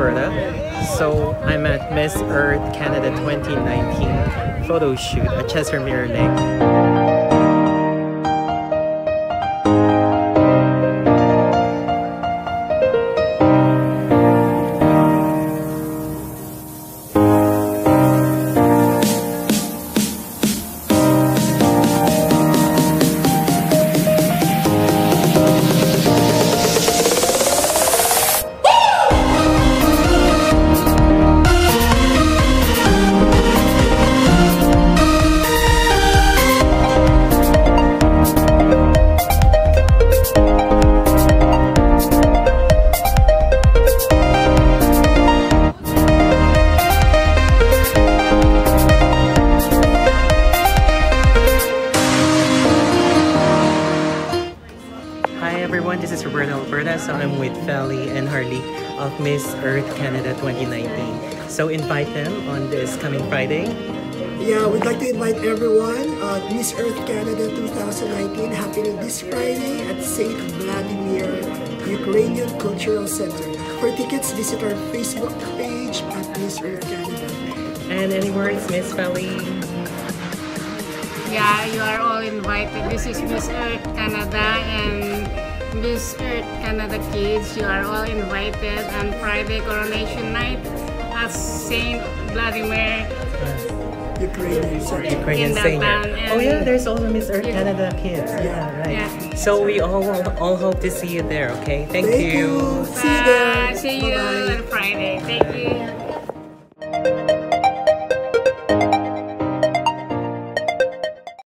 Alberta. So I'm at Miss Earth Canada 2019 photo shoot at Chester Mirror Lake. Hi everyone, this is Roberta Alberta. So I'm with Feli and Harley of Miss Earth Canada 2019. So invite them on this coming Friday. Yeah, we'd like to invite everyone at Miss Earth Canada 2019 happening this Friday at St. Vladimir Ukrainian Cultural Center. For tickets, visit our Facebook page at Miss Earth Canada. And any words, Miss Feli? Yeah, you are all invited. This is Miss Earth Canada and Miss Earth Canada kids. You are all invited on Friday coronation night at St. Vladimir Ukrainian Center. Ukrainian singer. Oh yeah, there's also Miss Earth Canada kids. Yeah, right. Yeah. So we all hope to see you there. Okay, thank you. See you there. See you Bye-bye. on Friday. Thank you.